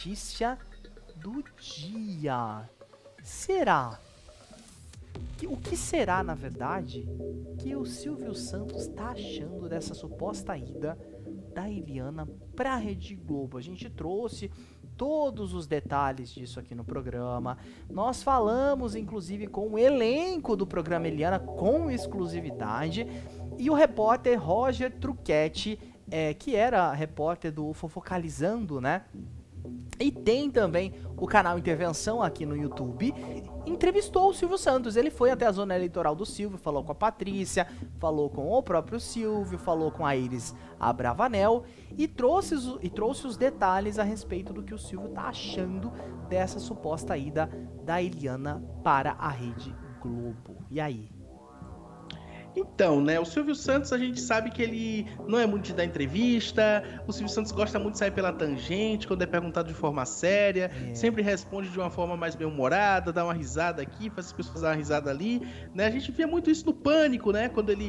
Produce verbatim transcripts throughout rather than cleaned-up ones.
notícia do dia. Será? Que, o que será, na verdade, que o Silvio Santos tá achando dessa suposta ida da Eliana pra Rede Globo? A gente trouxe todos os detalhes disso aqui no programa. Nós falamos, inclusive, com o elenco do programa Eliana, com exclusividade. E o repórter Roger Truquetti, é, que era repórter do Fofocalizando, né? E tem também o canal Intervenção aqui no YouTube, entrevistou o Silvio Santos. Ele foi até a zona eleitoral do Silvio, falou com a Patrícia, falou com o próprio Silvio, falou com a Iris Abravanel e trouxe, e trouxe os detalhes a respeito do que o Silvio tá achando dessa suposta ida da Eliana para a Rede Globo. E aí? Então, né, o Silvio Santos, a gente sabe que ele não é muito de dar entrevista, o Silvio Santos gosta muito de sair pela tangente, quando é perguntado de forma séria, é. sempre responde de uma forma mais bem-humorada, dá uma risada aqui, faz as pessoas dar uma risada ali, né, a gente via muito isso no Pânico, né, quando ele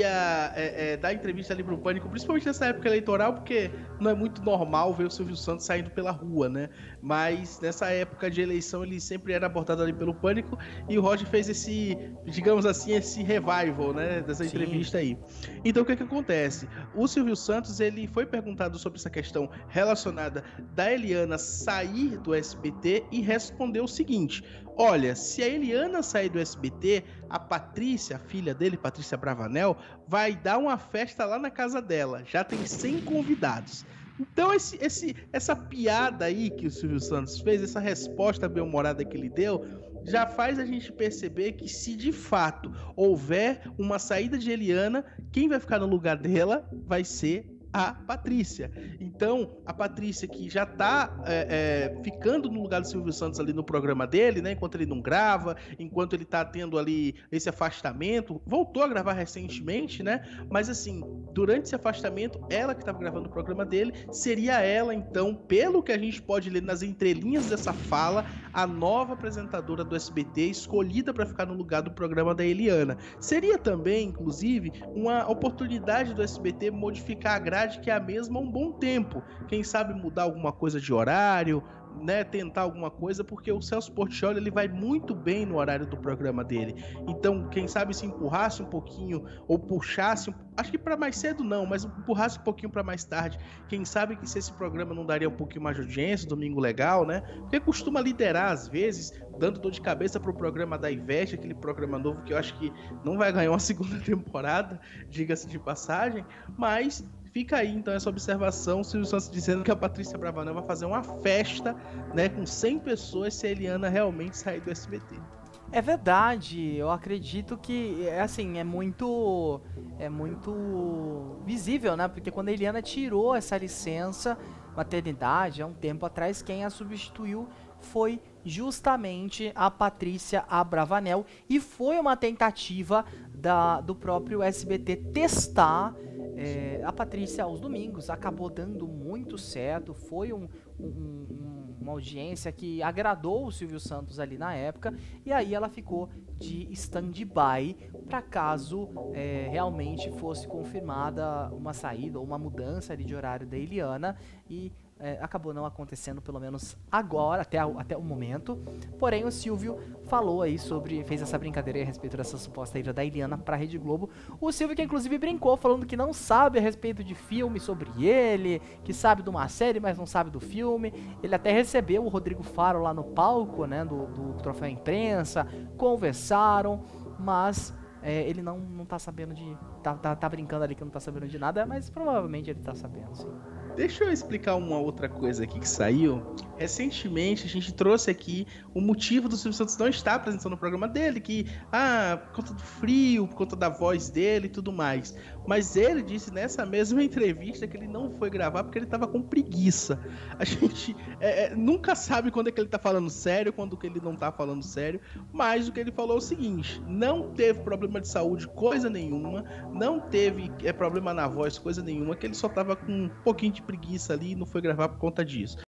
ia é, é, dar entrevista ali pro Pânico, principalmente nessa época eleitoral, porque não é muito normal ver o Silvio Santos saindo pela rua, né, mas nessa época de eleição ele sempre era abordado ali pelo Pânico, e o Roger fez esse, digamos assim, esse revival, né, dessa Sim. entrevista aí. Então o que que acontece? O Silvio Santos, ele foi perguntado sobre essa questão relacionada da Eliana sair do S B T e respondeu o seguinte: olha, se a Eliana sair do S B T, a Patrícia, a filha dele, Patrícia Abravanel, vai dar uma festa lá na casa dela. Já tem cem convidados. Então esse, esse, essa piada aí que o Silvio Santos fez, essa resposta bem-humorada que ele deu, já faz a gente perceber que se de fato houver uma saída de Eliana, quem vai ficar no lugar dela vai ser a Patrícia. Então, a Patrícia, que já tá é, é, ficando no lugar do Silvio Santos ali no programa dele, né, enquanto ele não grava, enquanto ele tá tendo ali esse afastamento, voltou a gravar recentemente, né, mas assim, durante esse afastamento, ela que tava gravando o programa dele, seria ela, então, pelo que a gente pode ler nas entrelinhas dessa fala, a nova apresentadora do S B T, escolhida para ficar no lugar do programa da Eliana. Seria também, inclusive, uma oportunidade do S B T modificar a grade, que é a mesma há um bom tempo. Quem sabe mudar alguma coisa de horário, né, tentar alguma coisa, porque o Celso Portiolli, ele vai muito bem no horário do programa dele. Então, quem sabe se empurrasse um pouquinho ou puxasse, acho que para mais cedo não, mas empurrasse um pouquinho para mais tarde. Quem sabe que se esse programa não daria um pouquinho mais de audiência, Domingo Legal, né? Porque costuma liderar às vezes, dando dor de cabeça pro programa da Ivete, aquele programa novo que eu acho que não vai ganhar uma segunda temporada, diga-se de passagem, mas fica aí, então, essa observação, o Silvio Santos dizendo que a Patrícia Abravanel vai fazer uma festa, né, com cem pessoas se a Eliana realmente sair do S B T. É verdade, eu acredito que, é assim, é muito, é muito visível, né, porque quando a Eliana tirou essa licença maternidade, há um tempo atrás, quem a substituiu foi justamente a Patrícia Abravanel, e foi uma tentativa da, do próprio S B T testar é, a Patrícia aos domingos. Acabou dando muito certo, foi um, um, uma audiência que agradou o Silvio Santos ali na época, e aí ela ficou de stand-by para caso é, realmente fosse confirmada uma saída ou uma mudança ali de horário da Eliana, e É, acabou não acontecendo, pelo menos agora, até, a, até o momento. Porém, o Silvio falou aí sobre, fez essa brincadeira aí a respeito dessa suposta ida da Eliana pra Rede Globo. O Silvio que inclusive brincou, falando que não sabe a respeito de filme sobre ele, que sabe de uma série, mas não sabe do filme. Ele até recebeu o Rodrigo Faro lá no palco, né, do, do Troféu Imprensa, conversaram, mas é, ele não, não tá sabendo de... Tá, tá, tá brincando ali que não tá sabendo de nada, mas provavelmente ele tá sabendo, sim. Deixa eu explicar uma outra coisa aqui que saiu. Recentemente a gente trouxe aqui o motivo do Silvio Santos não estar apresentando o programa dele, que, ah, por conta do frio, por conta da voz dele e tudo mais. Mas ele disse nessa mesma entrevista que ele não foi gravar porque ele estava com preguiça. A gente é, é, nunca sabe quando é que ele tá falando sério, quando que ele não tá falando sério, mas o que ele falou é o seguinte: não teve problema de saúde, coisa nenhuma, não teve é, problema na voz, coisa nenhuma, que ele só tava com um pouquinho de preguiça ali e não foi gravar por conta disso.